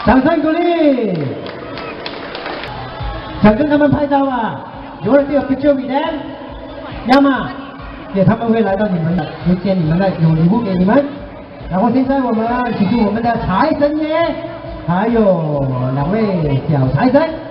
掌声鼓励，想跟他们拍照啊？有人有 picture with them， 要吗？也他们会来到你们的，迎接你们的，有礼物给你们。然后现在我们请出我们的财神爷，还有2位小财神。